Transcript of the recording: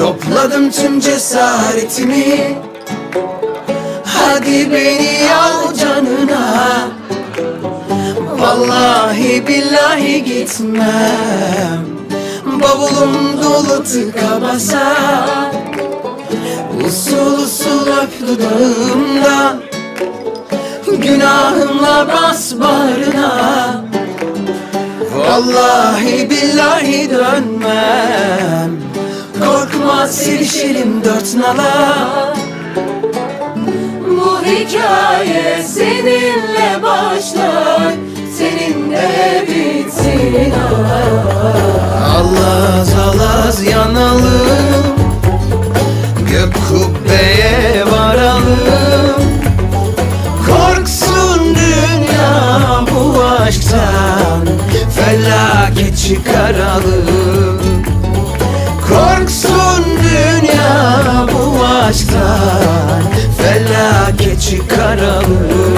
Topladım tüm cesaretimi, hadi beni al canına. Vallahi billahi gitmem, bavulum dolu tıka basa. Usul usul öp dudağımdan, günahımla bas bağrına. Vallahi billahi dönmem, korkma sevişelim dört nala. Bu hikaye seninle başlar, seninle bitsin. Alaz alaz yanalım, gök kubbeye varalım. Korksun dünya bu aşktan, felaket çıkaralım. Korksun dünya bu aşktan, felaket çıkaralım.